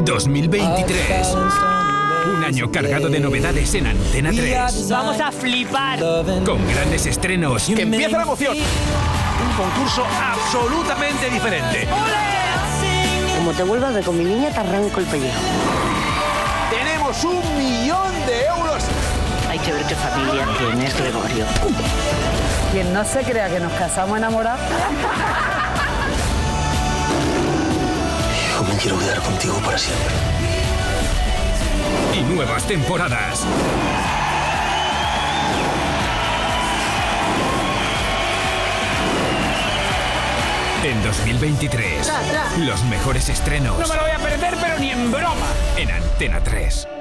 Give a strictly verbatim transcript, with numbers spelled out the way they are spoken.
dos mil veintitrés. Un año cargado de novedades en Antena tres. Vamos a flipar. Con grandes estrenos. ¡Que empieza la emoción! Un concurso absolutamente diferente. Como te vuelvas a ver con mi niña, te arranco el pellejo. ¡Tenemos un millón de euros! Hay que ver qué familia tienes, Gregorio. Quien no se crea que nos casamos enamorados. Yo me quiero quedar contigo para siempre. Y nuevas temporadas. En dos mil veintitrés, los mejores estrenos. No me lo voy a perder, pero ni en broma. En Antena tres.